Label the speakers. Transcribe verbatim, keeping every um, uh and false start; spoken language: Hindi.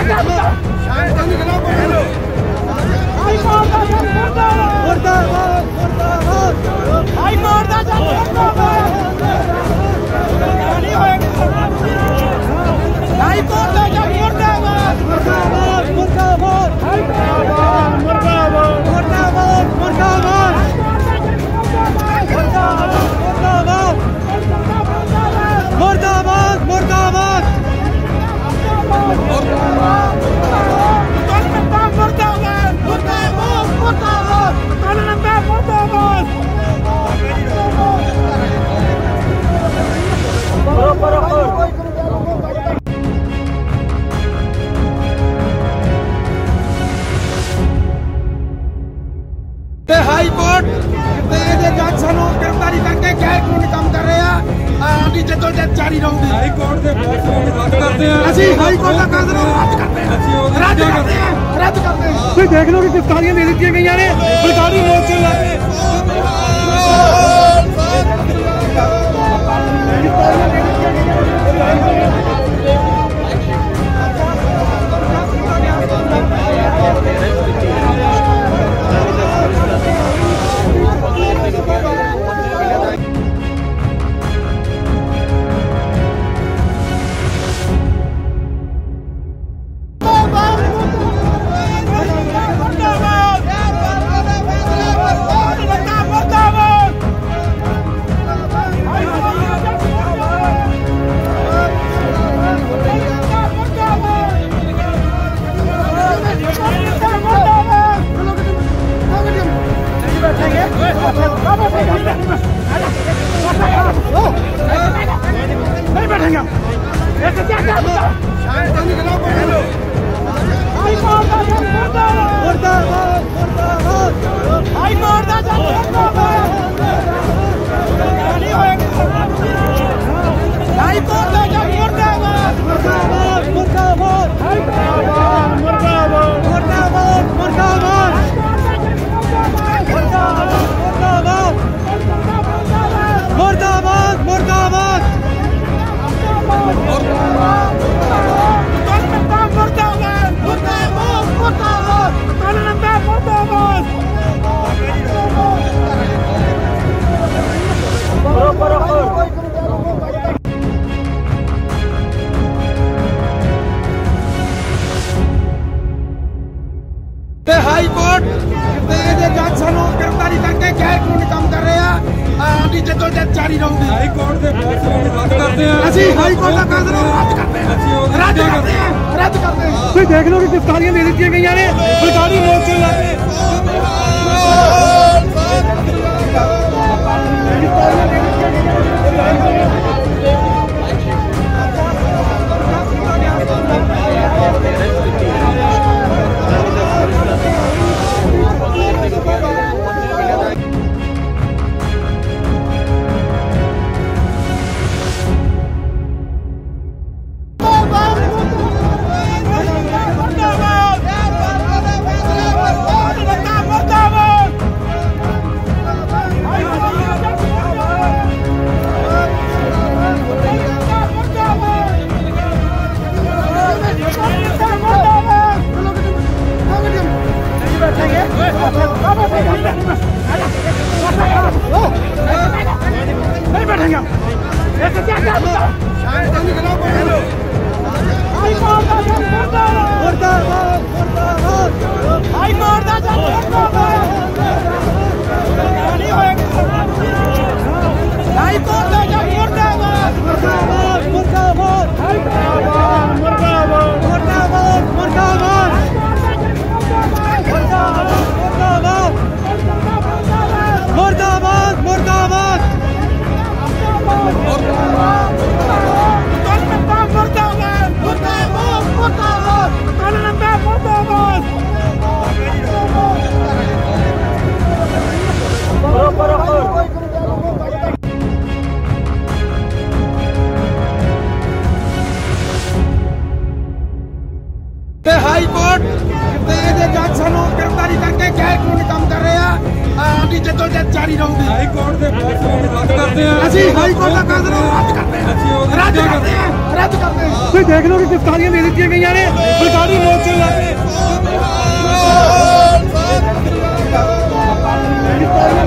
Speaker 1: हाई कोर्ट जज सानू गिरफ्तारी करके गैर कानूनी काम कर रहे हैं। आगे जदोजहद जारी रहूगी। हाई कोर्ट के रद्द करते हैं ਅਸੀਂ हाई कोर्ट का फैसला रद्द करते हैं रद्द करते हैं रद्द करते हैं। ਤੁਸੀਂ देख लो कि गिरफ्तारियां दे ਦਿੱਤੀਆਂ ਗਈਆਂ ਨੇ ਸਰਕਾਰੀ ਮੋਰਚੇ ਲਾ नहीं बैठेंगे हम। ऐसे क्या क्या हाई कोर्ट का जज मुर्दाबाद मुर्दाबाद हाई कोर्ट का जज मुर्दाबाद नहीं होएगा। हाई कोर्ट का जज मुर्दाबाद मुर्दाबाद मुर्दाबाद हाई मुर्दाबाद मुर्दाबाद मुर्दाबाद मुर्दाबाद मुर्दाबाद मुर्दाबाद हाई कोर्ट जज सानू गिरफ्तारी करके गैर कानूनी काम कर रहे हैं। आगे जदोजहद जारी रहूगी। हाई कोर्ट के रद्द करते हैं ਅਸੀਂ हाई कोर्ट का फैसला रद्द करते हैं रद्द करते हैं रद्द करते हैं। ਤੁਸੀਂ देख लो कि गिरफ्तारियां दे ਦਿੱਤੀਆਂ ਗਈਆਂ ਨੇ ਸਰਕਾਰੀ ਮੋਰਚੇ ਲਾ नहीं बैठेंगे हम। ऐसे क्या क्या हाई कोर्ट का जज मुर्दाबाद मुर्दाबाद हाई कोर्ट का जज मुर्दाबाद नहीं होएगा। हाई कोर्ट का जज मुर्दाबाद मुर्दाबाद मुर्दाबाद हाई मुर्दाबाद मुर्दाबाद मुर्दाबाद मुर्दाबाद मुर्दाबाद मुर्दाबाद जद्दोजहद जारी रहूगी।
Speaker 2: हाई कोर्ट के फैसले ਨੂੰ ਰੱਦ ਕਰਦੇ ਹਾਂ
Speaker 1: ਅਸੀਂ ਹਾਈ ਕੋਰਟ ਦਾ ਫੈਸਲਾ ਰੱਦ ਕਰਦੇ ਹਾਂ ਰੱਦ ਕਰਦੇ ਹਾਂ ਰੱਦ ਕਰਦੇ ਹਾਂ। ਤੁਸੀਂ ਦੇਖ ਲਓ ਕਿ ਗ੍ਰਿਫਤਾਰੀਆਂ ਦੇ ਦਿੱਤੀਆਂ ਗਈਆਂ ਨੇ ਸਰਕਾਰੀ ਮੋਰਚੇ ਲਾ ਕੇ।